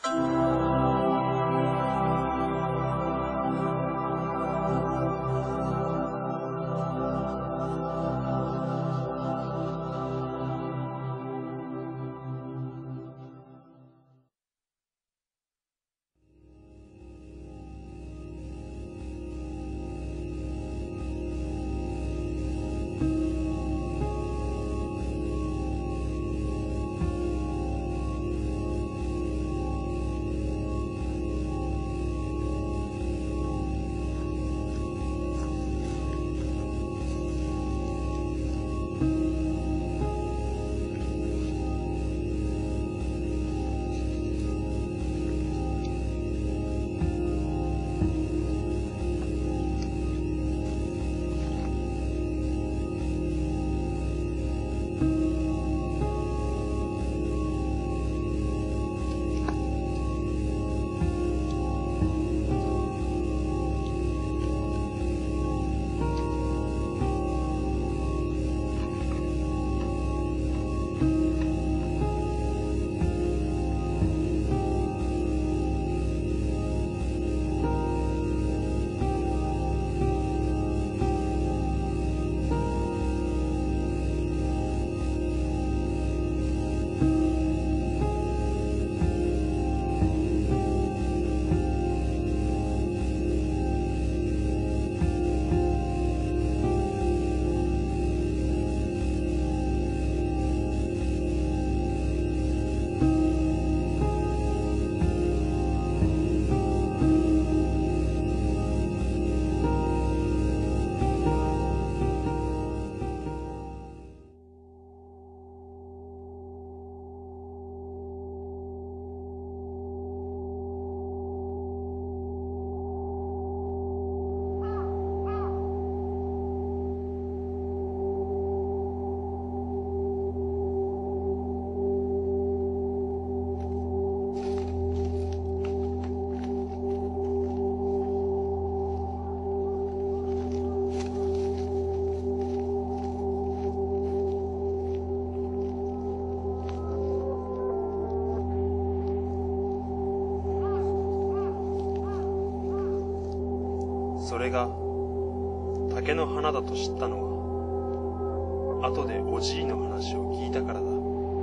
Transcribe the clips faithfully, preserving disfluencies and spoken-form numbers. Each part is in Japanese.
それが竹の花だと知ったのは後でおじいの話を聞いたからだ。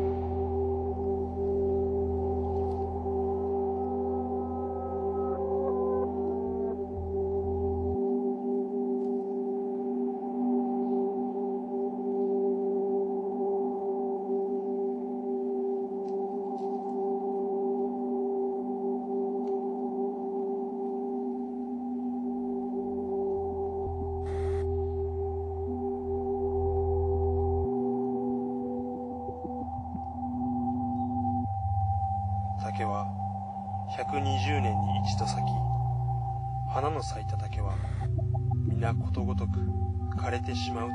竹はひゃくにじゅうねんに一度咲き、花の咲いた竹は皆ことごとく枯れてしまうという。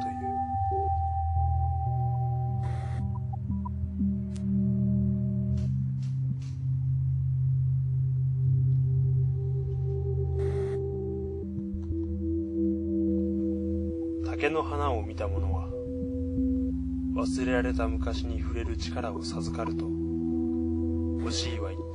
竹の花を見た者は忘れられた昔に触れる力を授かるとおじいは言った。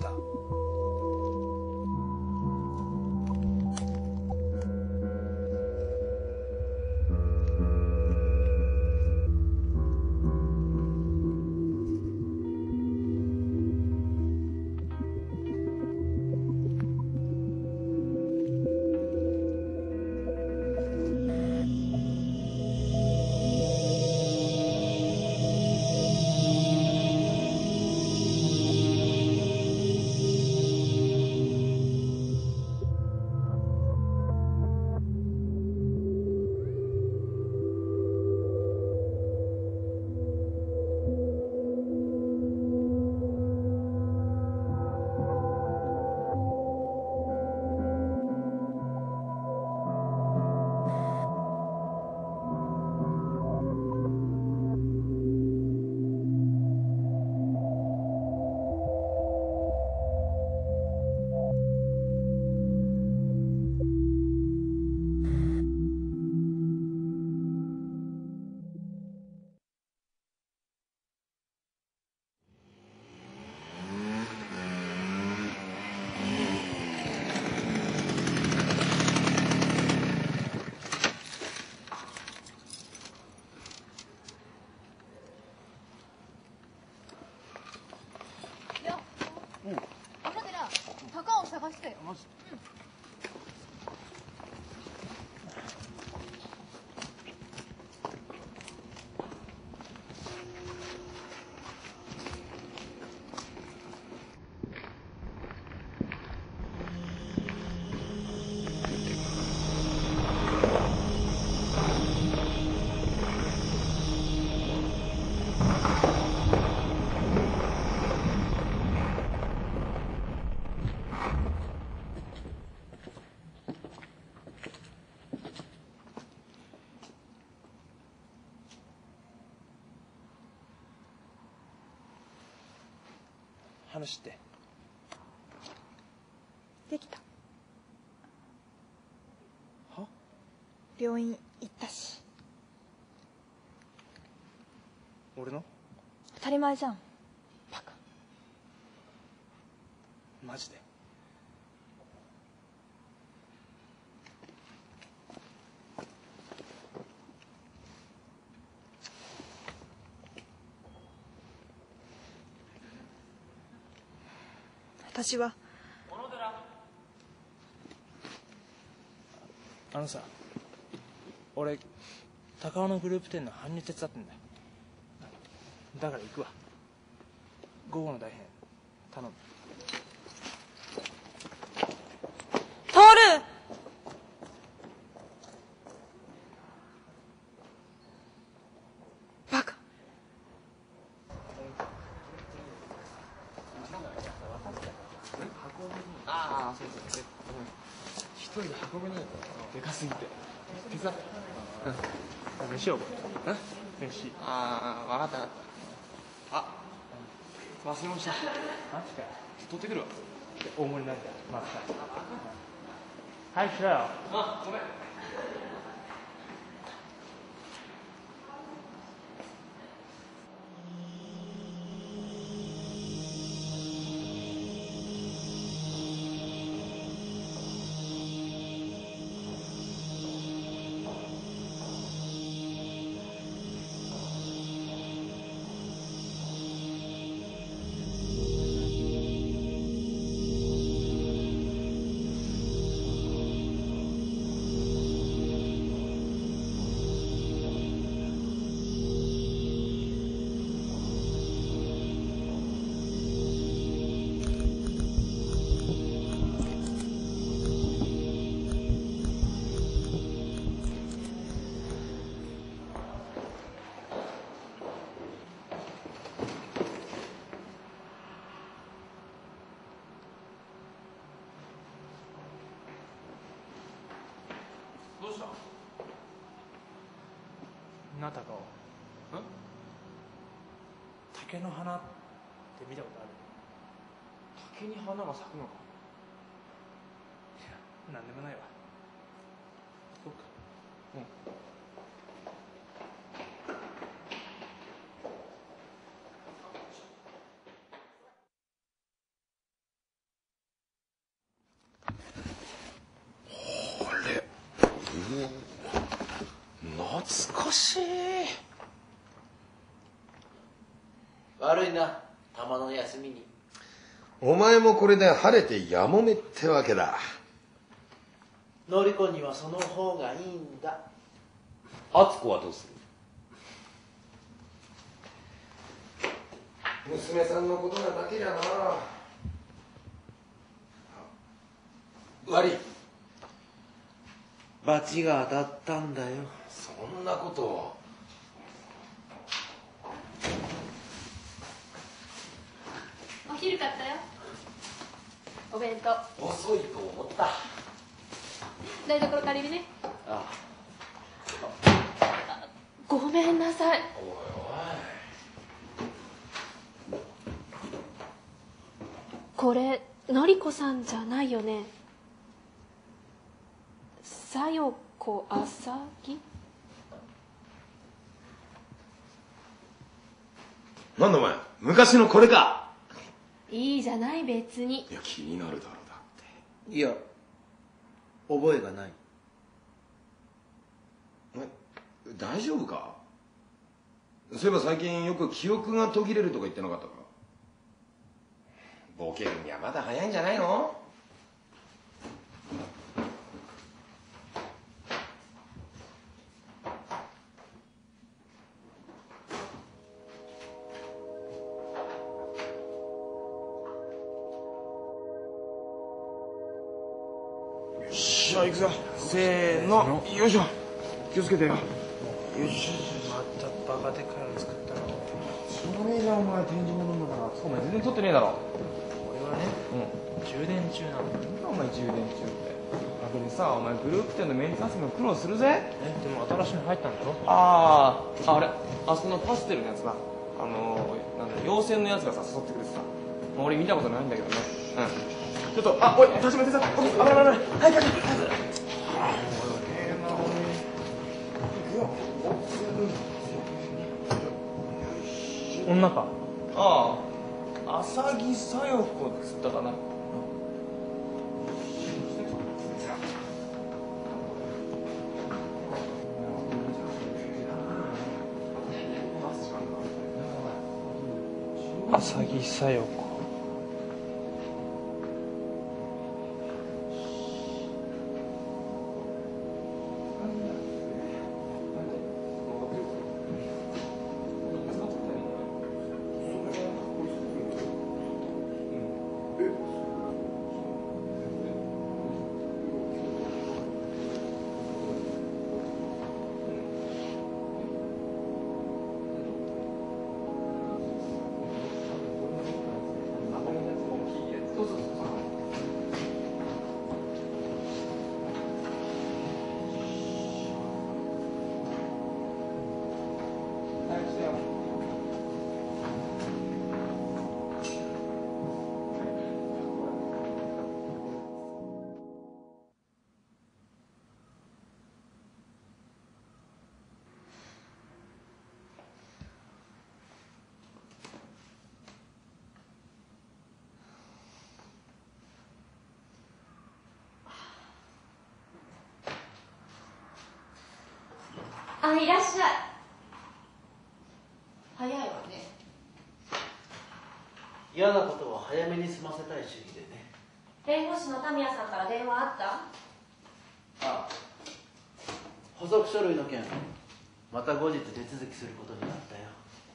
話ってできた。 は？ 病院行ったし。 俺の？ 当たり前じゃん、バカ。 マジで？ 私はあのさ、俺高尾のグループ展の搬入手伝ってんだよ。だから行くわ。午後の大変頼む。 トール！バカ。 ああ、そうそう。一人で運ぶにでかすぎて手伝って。 うん。飯を覚えた。飯。 ああ、分かった分かった。あ、忘れました。 マジかよ。 取ってくるわ。 大盛りなんだよ。まあ、早くしろよ。 あ、ごめん。どうした？ なたかを。 ん？ 竹の花って見たことある？ 竹に花が咲くのか？ いや、なんでもないわ。そうか。 うん。 懐かしい。 悪いな、たまの休みに。 お前もこれで晴れてやもめってわけだ。 のりこにはその方がいいんだ。 敦子はどうする？娘さんのことがだけじゃな。悪い。 罰が当たったんだよ。 そんなことを。 お昼買ったよ。お弁当。 遅いと思った。 台所借りるね。 ああ。ごめんなさい。 おいおい。 これのりこさんじゃないよね。さよこあさぎ。 なんだお前、昔のこれか。 いいじゃない別に。 いや、気になるだろうだって。 いや、覚えがない。 お前大丈夫か？そういえば最近よく記憶が途切れるとか言ってなかったか？ボケるにはまだ早いんじゃないの？ じゃあ行くぞ。せーの、よいしょ。気をつけてよ。よいしょ。 またバカでかいの作ったの。 しょうがねえじゃん、お前。展示物なんだから。そう、お前全然撮ってねえだろ。 俺はね、 うん。 充電中なの。 なんだお前充電中って。だけどさ、お前グループ展のメンテナンスも苦労するぜ。 え、でも新しいの入ったんだろ？ ああ、あれ。あそこのパステルのやつな。あのー、なんだ、妖精のやつがさ、誘ってくれてさ。 まあ、俺見たことないんだけどね。うん。ちょっと、あ、おい、立ちま手伝って。おい、危ない危ない。早く早く早く。女か。ああ、浅木さよ子っつったかな。 浅木さよ子。 あ、いらっしゃい。早いわね。 嫌なことは早めに済ませたい主義でね。 弁護士のタミヤさんから電話あった？ ああ、補足書類の件、また後日手続きすることになったよ。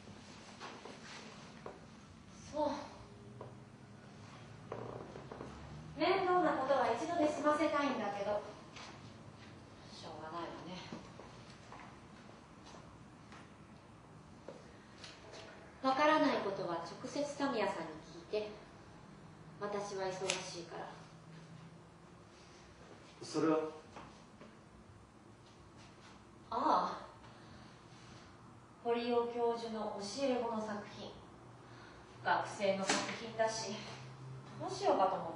そう。面倒なことは一度で済ませたいんだけど、しょうがないわね。わからないことは直接タミヤさんに聞いて。私は忙しいから。 それは？ ああ、堀尾教授の教え子の作品。学生の作品だし、どうしようかと思って。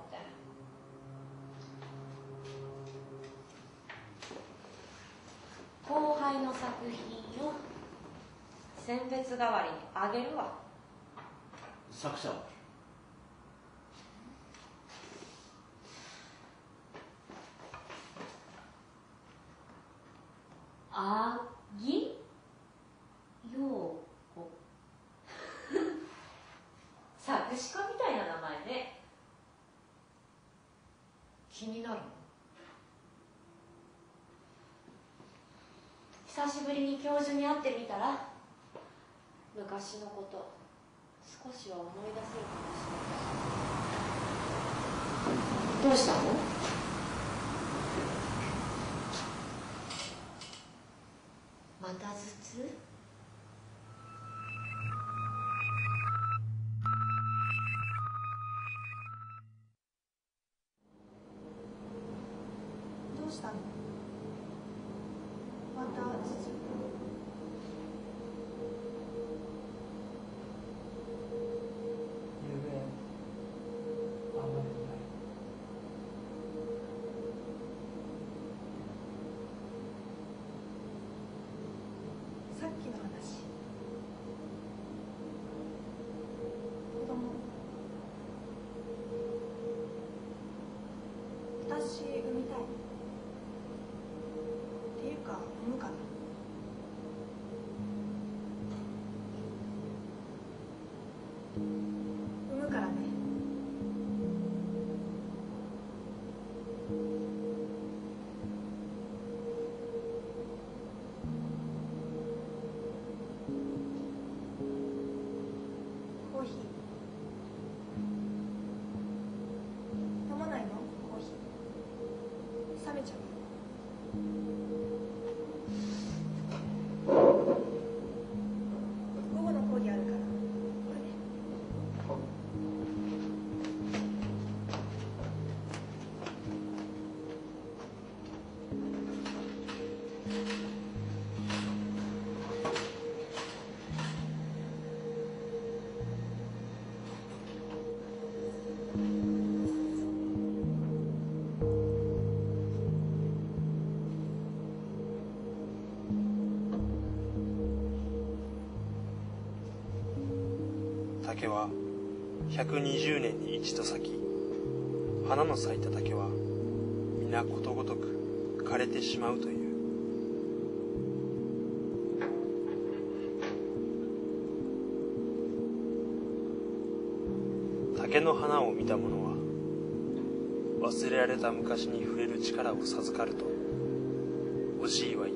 後輩の作品を選別代わりにあげるわ。 作者は？ あぎようこ作詞家みたいな名前ね。気になるの？久しぶりに教授に会ってみたら、昔のこと少しは思い出せるかもしれない。どうしたの？また頭痛？ どうしたの？また頭痛？ ゆうべあんまりない。 さっきの話。子供。私産みたい。っていうか産むかな。産むからね。コーヒー飲まないの？コーヒー冷めちゃうよ。 竹はひゃくにじゅうねんに一度咲き、花の咲いた竹は皆ことごとく枯れてしまうという。竹の花を見た者は忘れられた昔に触れる力を授かるとおじいは言った。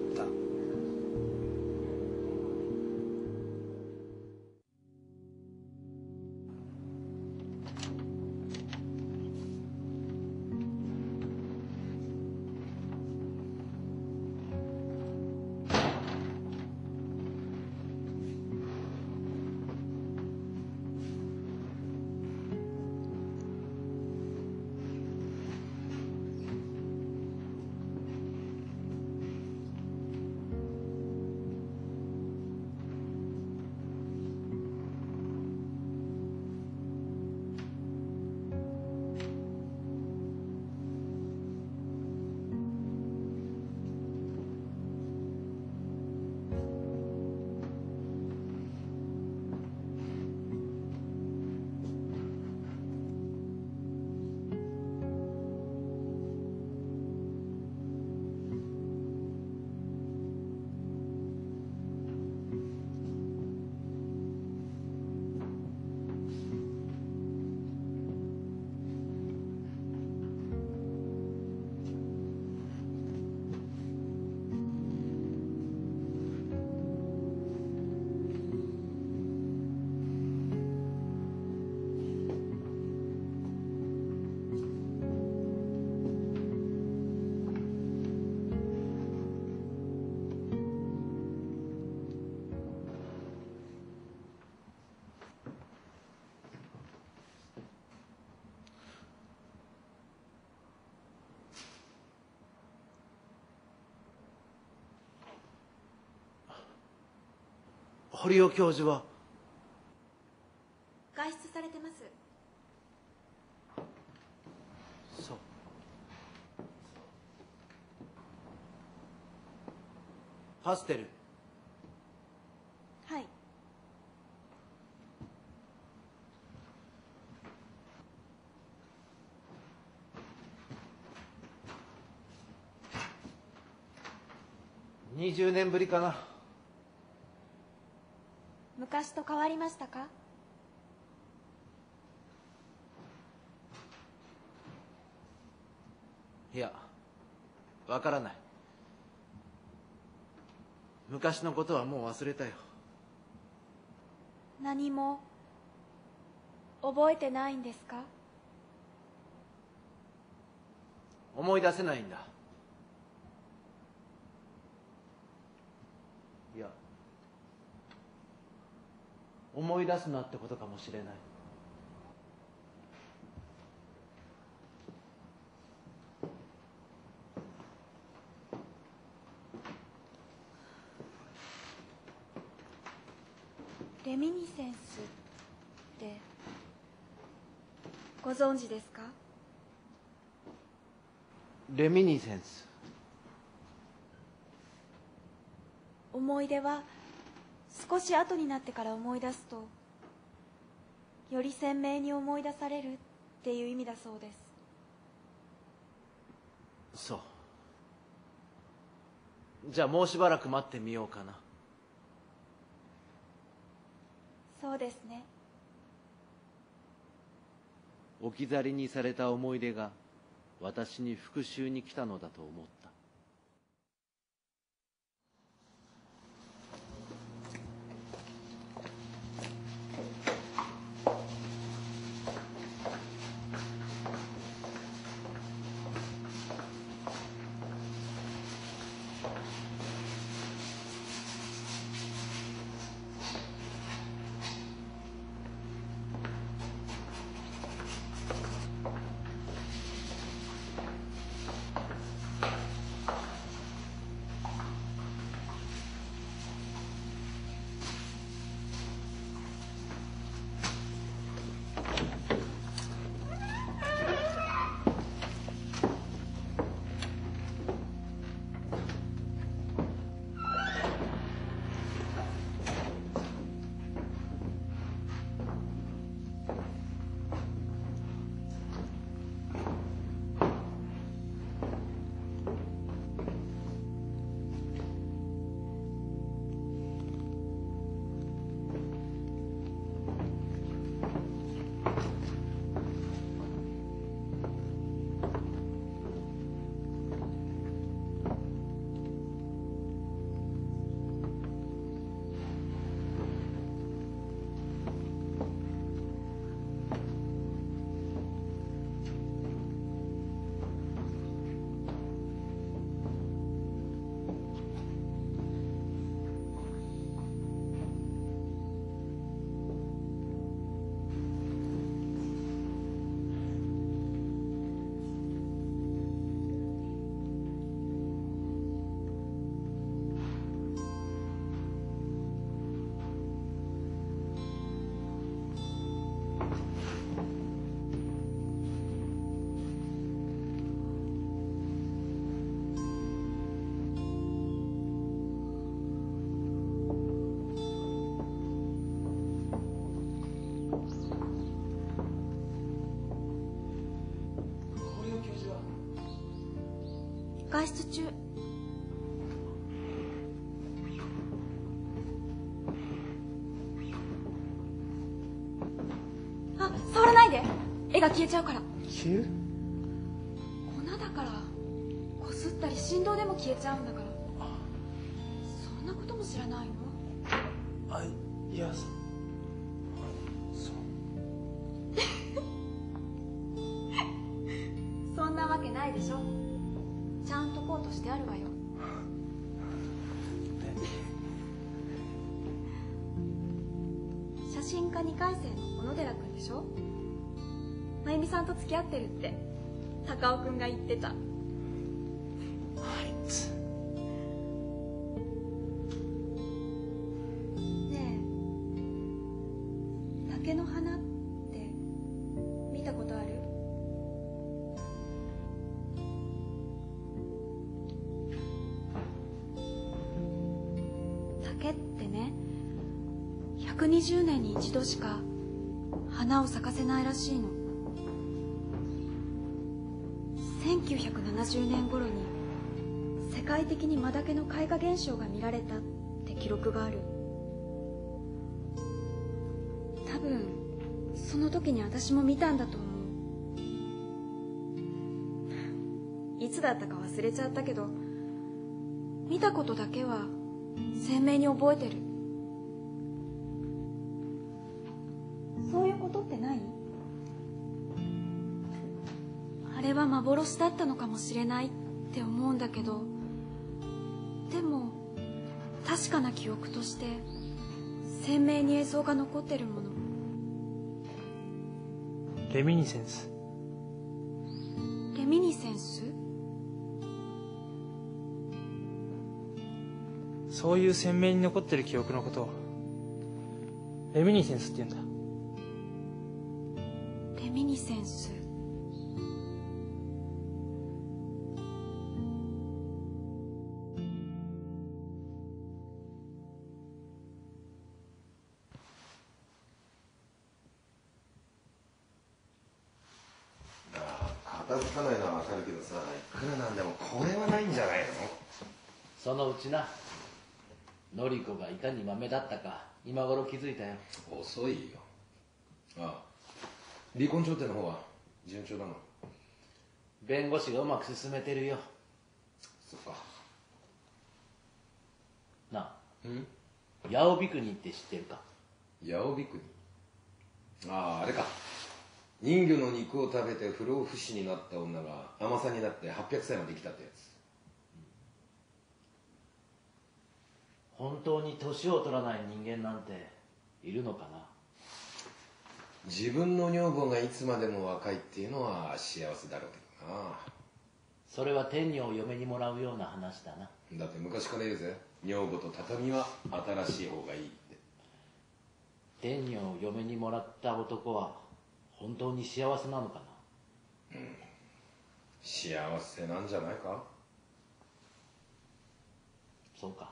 堀尾教授は外出されてます。 そう。パステル。 はい。 にじゅうねんぶりかな。 昔と変わりましたか？ いや、わからない。昔のことはもう忘れたよ。 何も覚えてないんですか？ 思い出せないんだ。いや、思い出すなってことかもしれない。 レミニセンスってご存知ですか？ レミニセンス。 思い出は少し後になってから思い出すとより鮮明に思い出されるっていう意味だそうです。 そう。じゃあもうしばらく待ってみようかな。 そうですね。 置き去りにされた思い出が私に復讐に来たのだと思った。 外出中。あ、触らないで。絵が消えちゃうから。 消える？ 粉だからこすったり振動でも消えちゃうんだから。そんなことも知らないの？ あ、いや、そそうそんなわけないでしょ。ちゃんとこうとしてあるわよ。写真家にかい生の小野寺君でしょ。真由美さんと付き合ってるって高尾君が言ってた。 あいつ。 ねえ、竹の花って見たことある？竹ってね、ひゃくにじゅうねんに一度しか花を咲かせないらしいの。せんきゅうひゃくななじゅうねん頃に世界的にマダケの開花現象が見られたって記録がある。多分その時に私も見たんだと思う。いつだったか忘れちゃったけど、見たことだけは鮮明に覚えてる。そういうことってない？あれは幻だったのかもしれないって思うんだけど、でも確かな記憶として鮮明に映像が残ってるもの。 レミニセンス。 レミニセンス？ そういう鮮明に残ってる記憶のことをレミニセンスって言うんだ。 レミニセンス。 片付かないのはわかるけどさ、いくらなんでもこれはないんじゃないの？ そのうちな、のりこがいかに豆だったか今頃気づいたよ。 遅いよ。ああ、離婚調停の方は順調なの？ 弁護士がうまく進めてるよ。 そっか。 なあ、 うん八尾ビクニって知ってるか？ 八尾ビクニ。ああ、あれか。人魚の肉を食べて不老不死になった女が甘さになってはっぴゃくさいまで生きたってやつ。 本当に年を取らない人間なんているのかな？ 自分の女房がいつまでも若いっていうのは幸せだろうけどな。 それは天女を嫁にもらうような話だな。 だって昔から言うぜ、女房と畳は新しい方がいいって。 天女を嫁にもらった男は本当に幸せなのかな？ うん、幸せなんじゃないか？ そうか。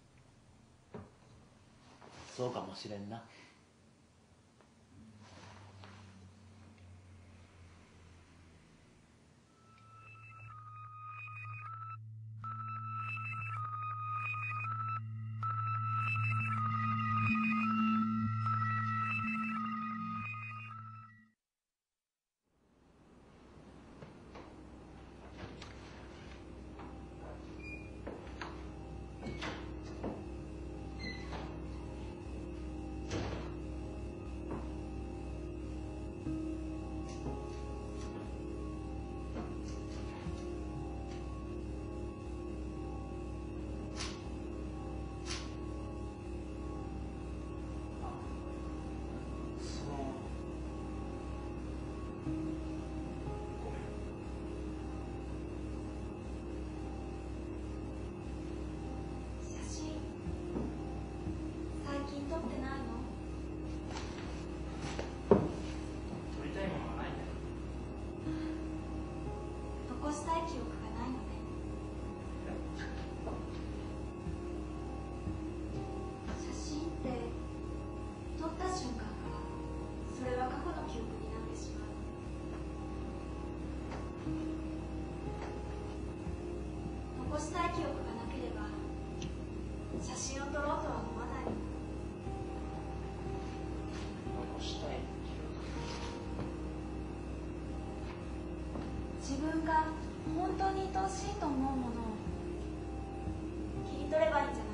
そうかもしれんな。 したい記憶がなければ写真を撮ろうとは思わない。 残したい自分が本当に愛おしいと思うものを切り取ればいいんじゃないかな。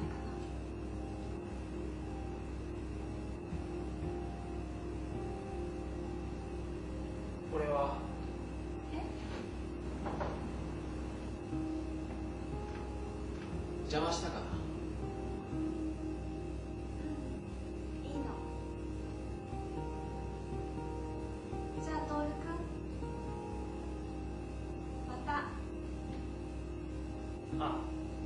これはえ？ 邪魔したかな。 いいの。じゃあ徹君、また。 あ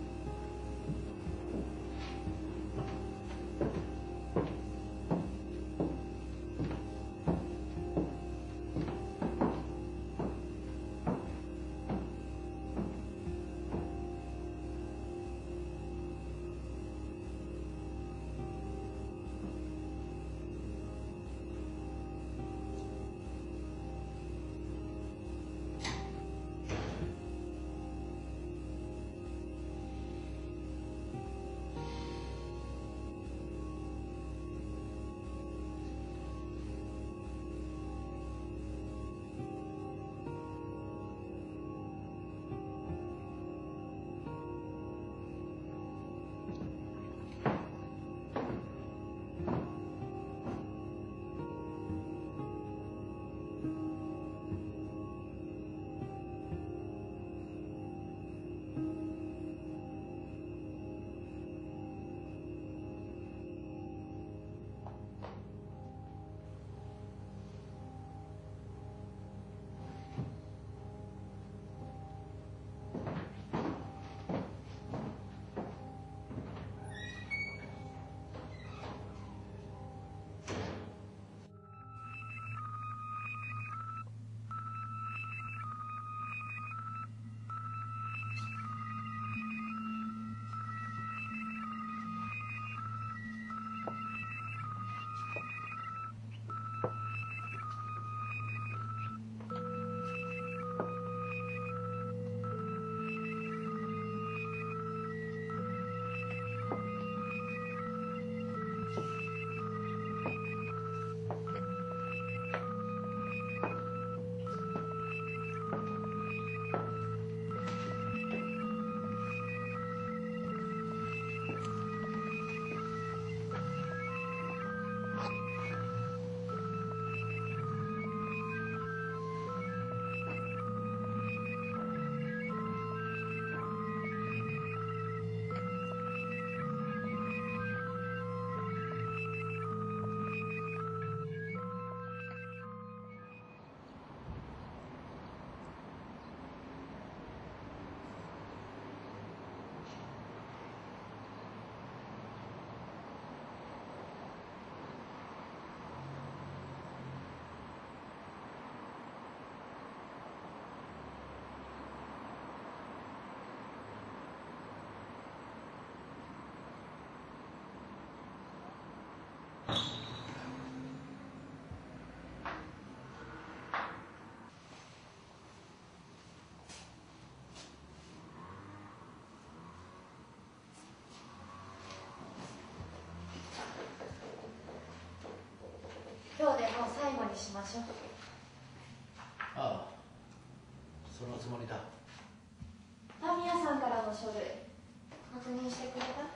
今日でもう最後にしましょう。 ああ、そのつもりだ。 タミヤさんからの書類確認してくれた？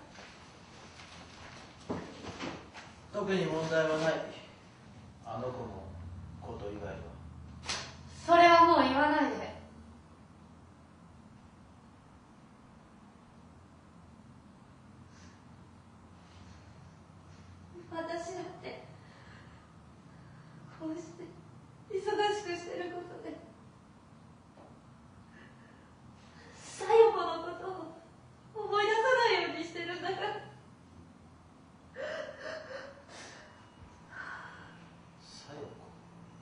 特に問題はない。あの子のこと以外は。 それはもう言わないで。私だってこうして忙しくしてることで小夜子のことを思い出さないようにしてるんだから。 小夜子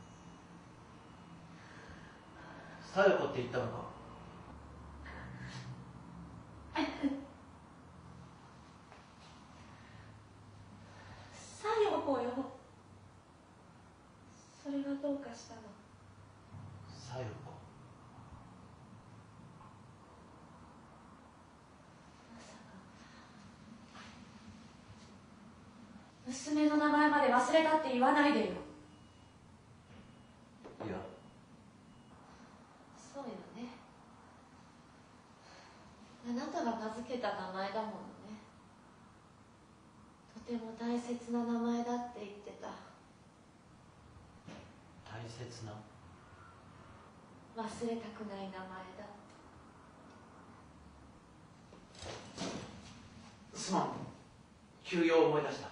小夜子って言ったのか。 小夜子よ。それがどうかしたの？ 小夜子。 娘の名前まで忘れたって言わないでよ。 いや、 そうよね。あなたが名付けた名前だものね。とても大切な名前だって言ってた。 大切な。 忘れたくない名前だ。 すまん、休養を思い出した。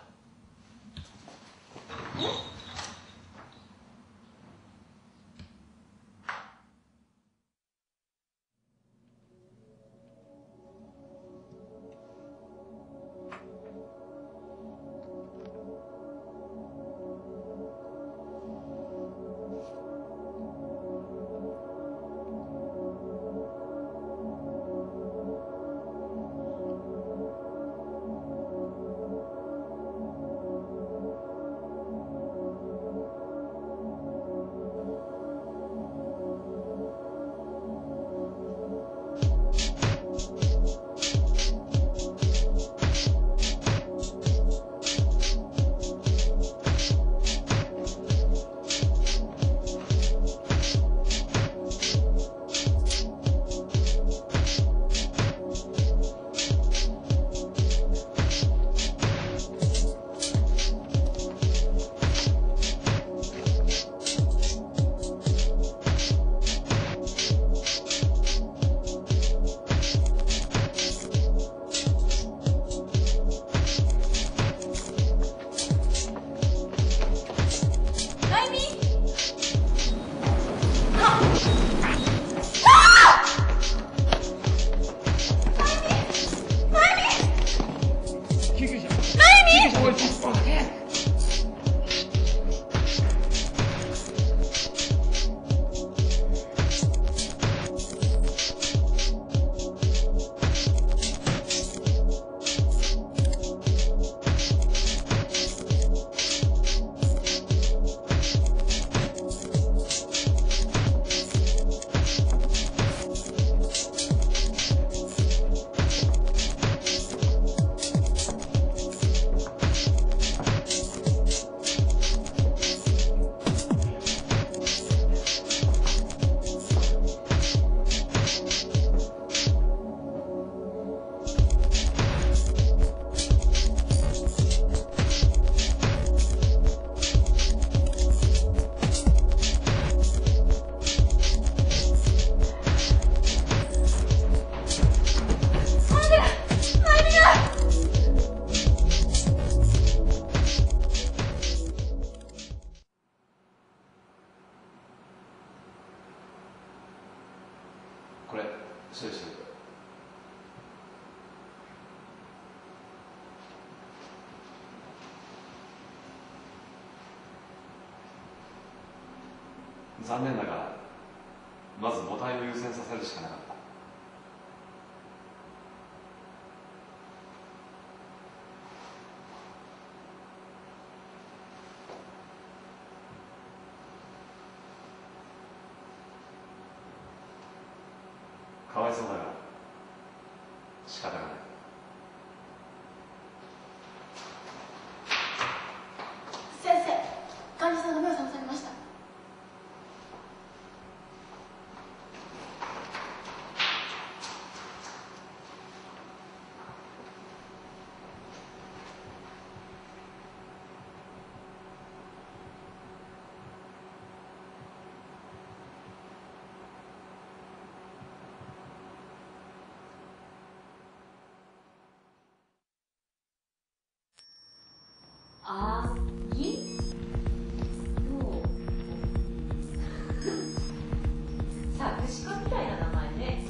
これ処理してくれ。残念ながらまず母体を優先させるしかなかった。かわいそうだが仕方がない。 先生、患者さんが目を覚まされました。あぎの作詞家みたいな名前ね。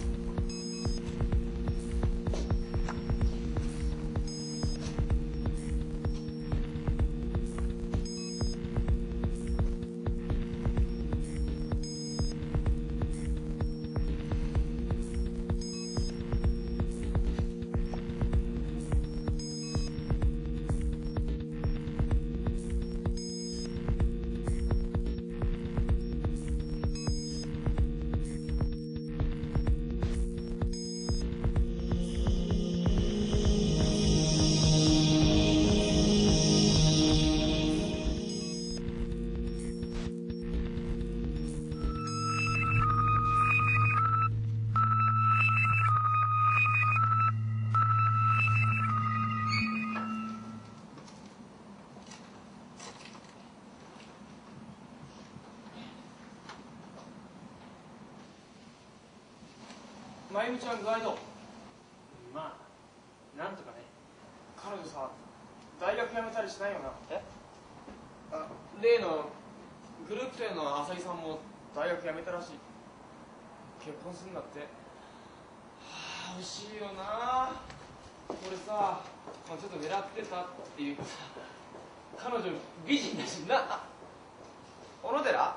まゆみちゃん具合どう？ まあなんとかね。 彼女さ、大学辞めたりしないよな。 えあ、例のグループ生の浅井さんも大学辞めたらしい。結婚するんだって。はあ、惜しいよな。俺さ、まあ、ちょっと狙ってたっていうかさ、彼女美人だしな。あ、小野寺？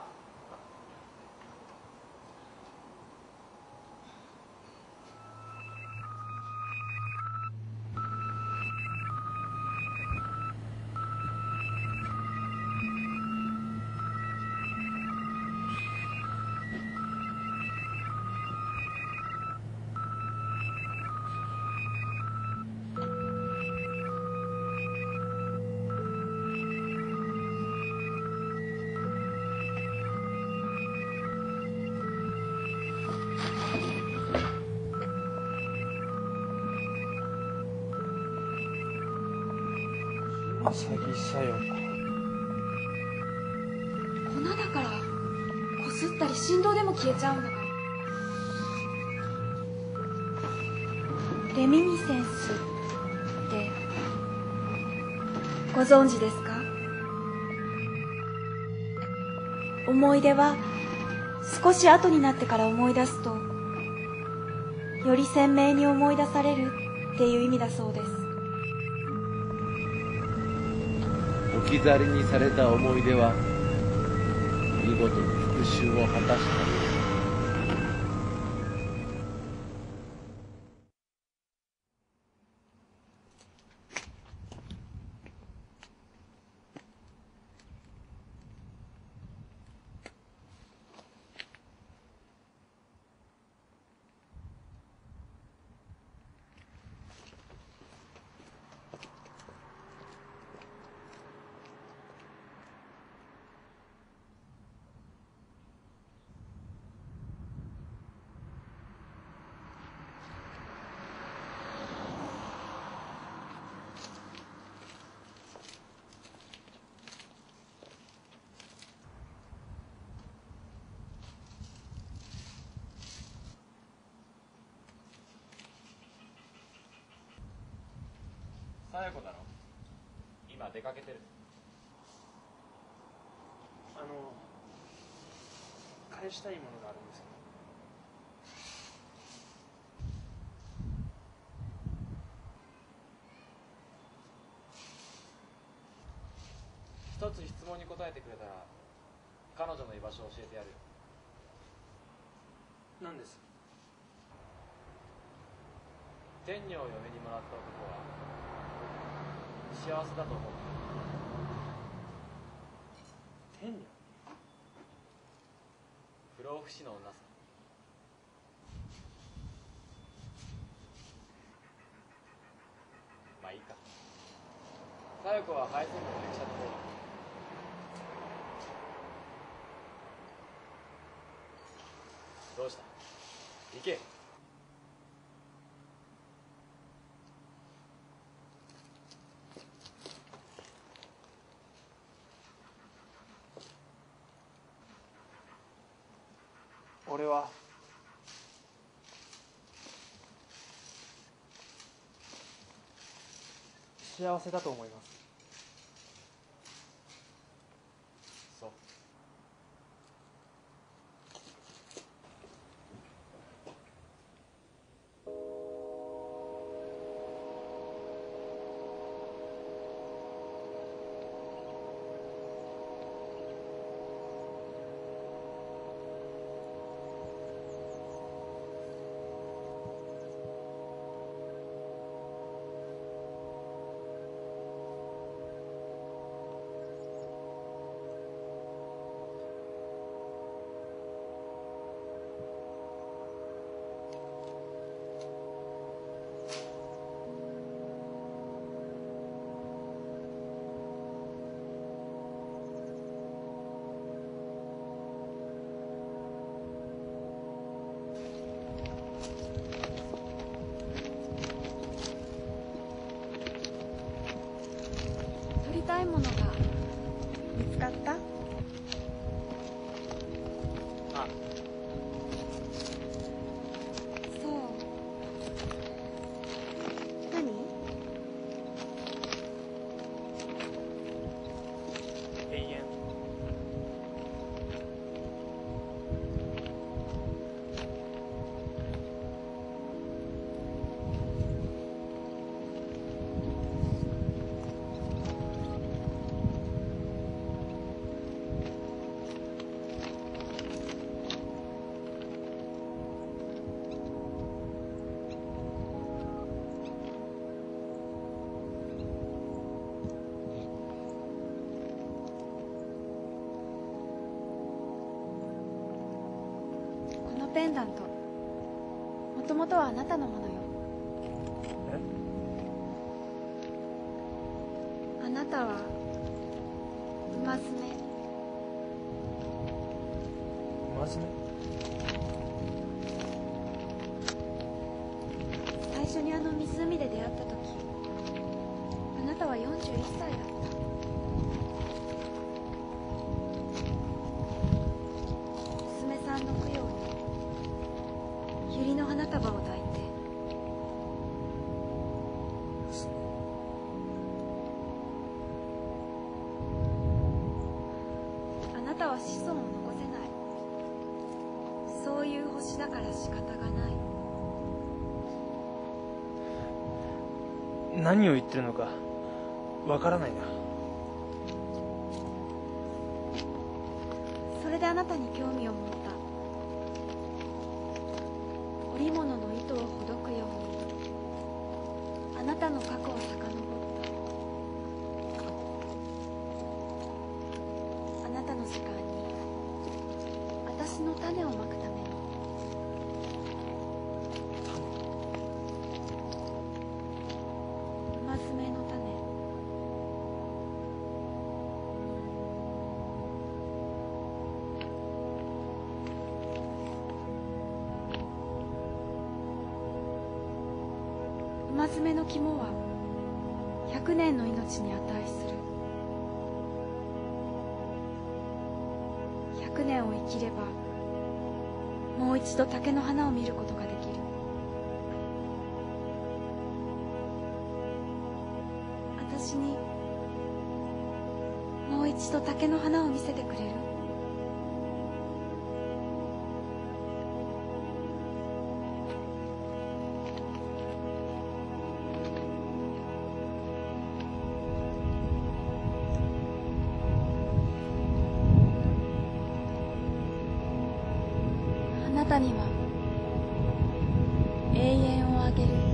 浅木さよ子。 粉だからこすったり振動でも消えちゃうんだから。レミニセンスってご存知ですか？思い出は少し後になってから思い出すとより鮮明に思い出されるっていう意味だそうです。 置き去りにされた思い出は見事に復讐を果たした。 さや子だろ、今出かけてる。 あの返したいものがあるんですけど、一つ質問に答えてくれたら彼女の居場所を教えてやるよ。 何です？ 天女を嫁にもらった男は幸せだと思う。 天女？ 不老不死の女さ。まあいいか。さよ子はハイセンの役者の方だ。どうした？行け。 俺は幸せだと思います。 そう。 取りたいものが見つかった？ あ、 そう。 ともとはあなたのものよ。 え？ あなたは馬娘。 馬娘？ 最初にあの湖で出会った時、あなたはよんじゅういっさいだった。娘さんの供養に百合の花束を抱いて。あなたは子孫を残せない。そういう星だから仕方がない。 何を言ってるのかわからないな。 それであなたに興味を持った。織物の糸をほどくようにあなたの過去を遡った。あなたの時間に私の種をまくために。馬娘の種。馬娘の肝は百年の命に値する。百年を生きればもう一度竹の花を見ることができる。私にもう一度竹の花を見せてくれる？あなたには永遠をあげる。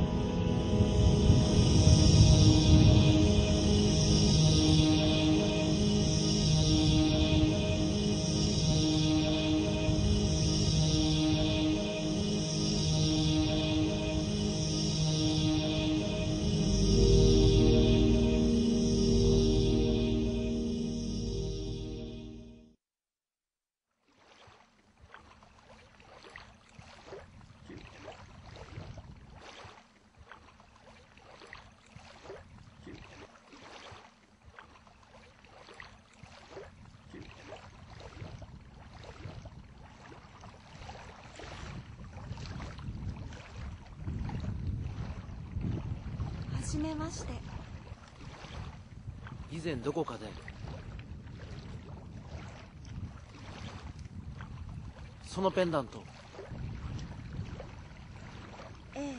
はじめまして。 以前どこかでそのペンダント。 ええ。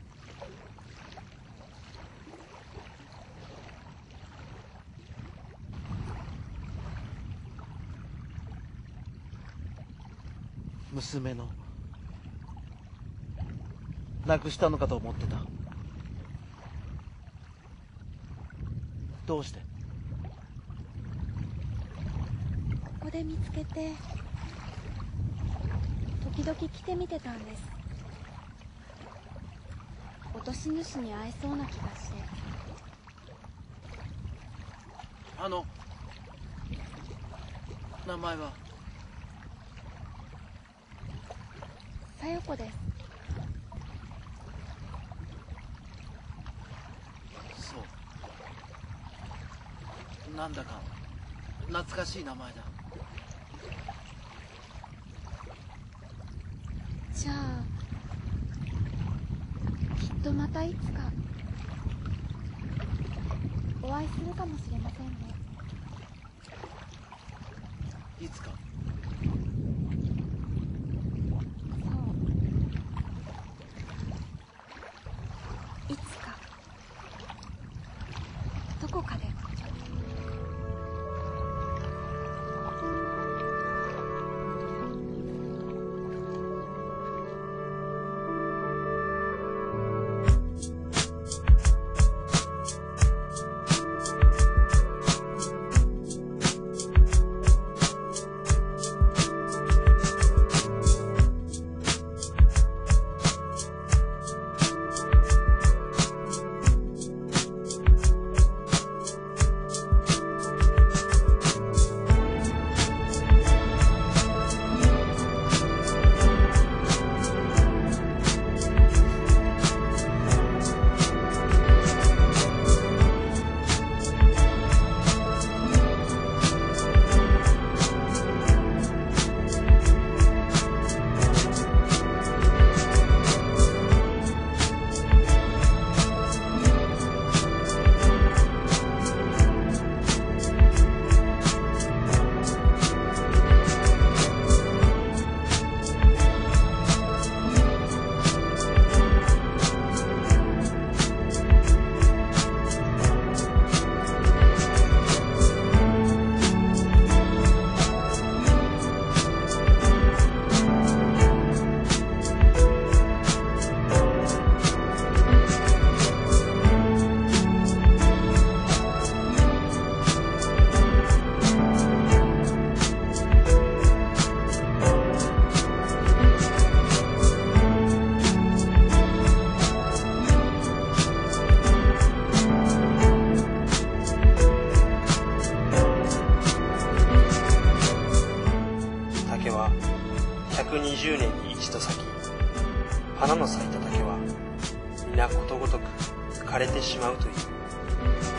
娘のなくしたのかと思ってた。どうして？ ここで見つけて時々来てみてたんです。落とし主に会えそうな気がして。 あの名前は？ さよこです。 そうなんだか懐かしい名前だ。 じゃあきっとまたいつかお会いするかもしれませんね。 いつか？ いつかどこかで。 花の咲いた竹は皆ことごとく枯れてしまうという。